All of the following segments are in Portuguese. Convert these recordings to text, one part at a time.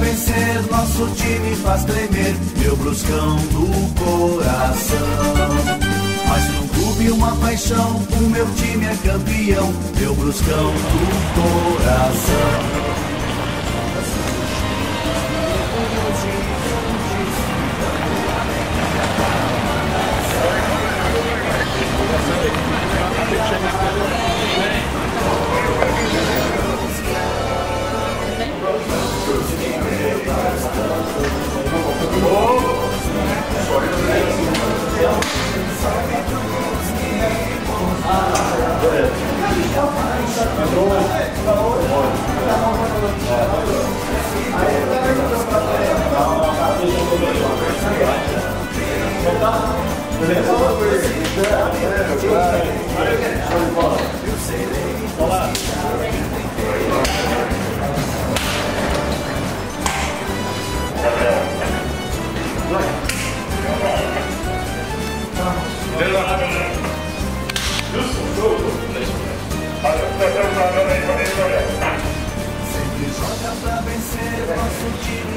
vencer, nosso time faz tremer, meu Bruscão do coração. Mas num clube uma paixão, o meu time é campeão, meu Bruscão do coração. Sempre joga pra vencer, nosso time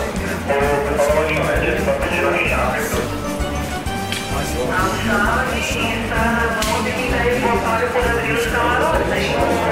mas não